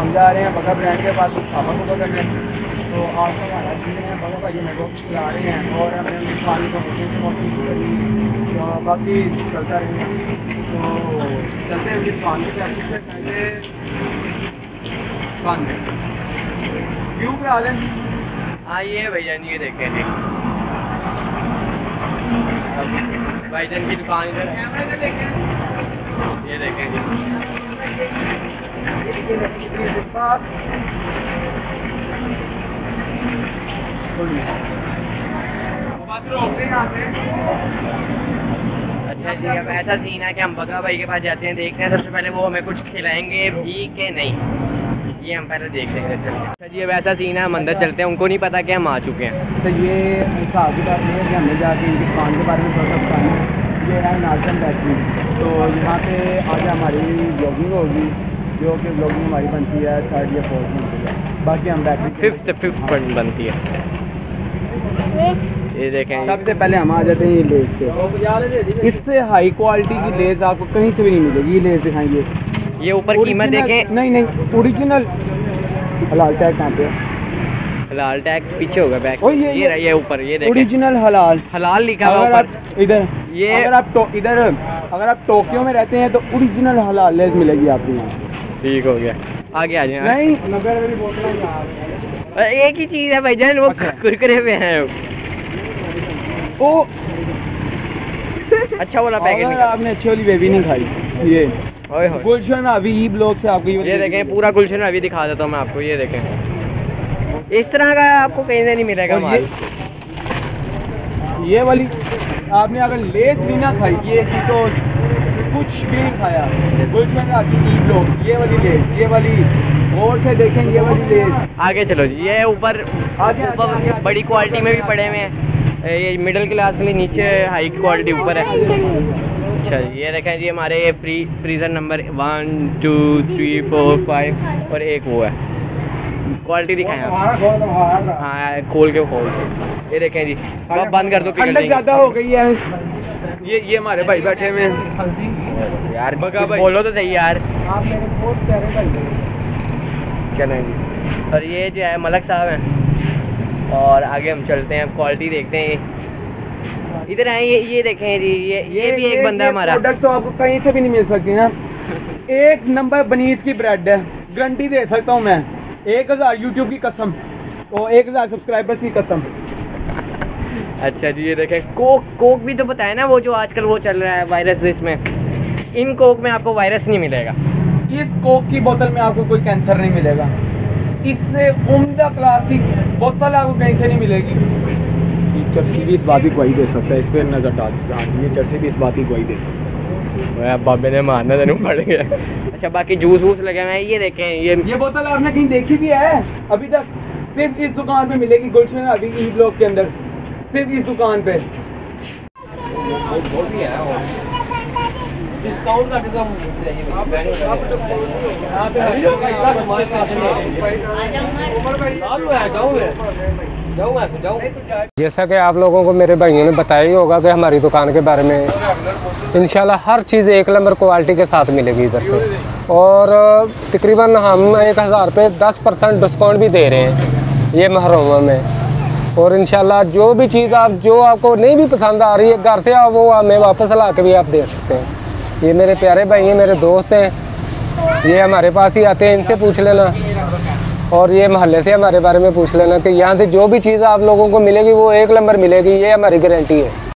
हम जा रहे हैं बगा ब्रांड के पास पापा को पकड़ने। तो आज तक हमारा चीज़ है बगा भाजी मेरे को खिला रहे हैं और हमने उनकी पानी को मोटी तो बाकी चलता रहेगा। तो चलते हैं दुकान से पहले दुकान में व्यू पे आ जाए। आइए भैया ये देखें जी भाईजान की दुकान इधर ये देखें जी। अच्छा जी अब ऐसा सीन है कि हम बगा भाई के पास जाते हैं, देखते हैं सबसे पहले वो हमें कुछ खिलाएंगे भी कि नहीं, ये हम पहले देख लेंगे। अच्छा जी अब ऐसा सीन है हम अंदर चलते हैं, उनको नहीं पता कि हम आ चुके हैं। तो ये हिसाब की बात है कि हमने जाके इनकी दुकान के बारे में थोड़ा सा बताना है। ये है नाजन बैटरी, तो यहाँ पे आज हमारी ब्लॉगिंग होगी जो कि ब्लॉगिंग हमारी बनती है 3rd या 4th बनती है, बाकी हम बैटरी 5th बनती है। ये देखें सबसे पहले हम आ जाते हैं ये लेस पे। इससे हाई क्वालिटी की लेस आपको कहीं से भी नहीं मिलेगी। ये लेस दिखाएंगे, ये ऊपर कीमत देखें। नहीं ओरिजिनल हलाल टैग कहाँ पे है? हलाल टैग पीछे होगा बैक। ये ऊपर ये देखें ओरिजिनल हलाल लिखा हुआ ऊपर। इधर ये अगर आप टोक्यो में रहते हैं तो ओरिजिनल हलाल लेस मिलेगी आपको यहाँ। ठीक हो गया आगे आ जाए। नहीं एक ही चीज़ है भाईजान, वो कुरकुरे पे है ओ अच्छा वाला पैकेट। अगर आपने अच्छी वाली बेबी नहीं खाई, ये गुलशन अभी ई ब्लॉग से आपको ये देखें पूरा गुलशन अभी दिखा देता हूँ मैं आपको। ये देखें इस तरह का आपको कहीं से नहीं मिलेगा माल। ये वाली आपने अगर लेस भी ना खाई, ये तो कुछ भी नहीं खाया। गुलशन अभी ई ब्लॉग ये वाली लेस, ये वाली और से देखें ये वाली लेस। आगे चलो जी, ये ऊपर बड़ी क्वालिटी में भी पड़े हुए हैं, ये मिडिल क्लास के लिए नीचे हाई क्वालिटी ऊपर है। अच्छा ये देखें जी हमारे ये फ्रीज़र नंबर 1 2 3 4 5 और एक वो है। क्वालिटी दिखाएं आप। हाँ खोल के ये देखें जी। अब बंद कर दो, ठंडक ज़्यादा हो गई है। ये हमारे भाई बैठे हुए हैं यार, बोलो तो सही यार। आप मेरे बहुत प्यारे भाई चलें जी। और ये जो है मलक साहब हैं और आगे हम चलते हैं, क्वालिटी देखते हैं। इधर आए ये देखें जी, ये भी एक बंदा हमारा। प्रोडक्ट तो आपको कहीं से भी नहीं मिल सकती ना। 1 नंबर बनीस की ब्रेड है, गारंटी दे सकता हूँ मैं। 1000 यूट्यूब की कसम और 1000 सब्सक्राइबर्स की कसम। अच्छा जी ये देखें कोक भी तो बताया ना, वो जो आजकल वो चल रहा है वायरस, इसमें इन कोक में आपको वायरस नहीं मिलेगा। इस कोक की बोतल में आपको कोई कैंसर नहीं मिलेगा। इससे उम्दा क्लास की बोतल आपको कहीं से नहीं मिलेगी। चर्सी भी इस बात की गवाही दे सकता है, इस पर नजर डाल सकता है। ये चर्सी भी इस बात की गवाही दे सकता है। बाबे ने मारना तो नहीं पड़ गया। अच्छा बाकी जूस वूस लगे हुए हैं, ये देखें ये बोतल आपने कहीं देखी भी है अभी तक? सिर्फ इस दुकान पे मिलेगी, गुलशन अभी ई ब्लॉक के अंदर, सिर्फ इस दुकान पे। डिस्काउंट का जैसा कि आप लोगों को मेरे भाइयों ने बताया ही होगा कि हमारी दुकान के बारे में इंशाल्लाह हर चीज़ 1 नंबर क्वालिटी के साथ मिलेगी इधर पे। और तकरीबन हम 1000 पे 10% डिस्काउंट भी दे रहे हैं ये महरूमा में। और इंशाल्लाह जो भी चीज़ जो आपको नहीं भी पसंद आ रही है, घर से आप वो हमें वापस ला के भी आप दे सकते हैं। ये मेरे प्यारे भाई हैं, मेरे दोस्त हैं, ये हमारे पास ही आते हैं, इनसे पूछ लेना। और ये मोहल्ले से हमारे बारे में पूछ लेना कि यहाँ से जो भी चीज़ आप लोगों को मिलेगी वो 1 नंबर मिलेगी, ये हमारी गारंटी है।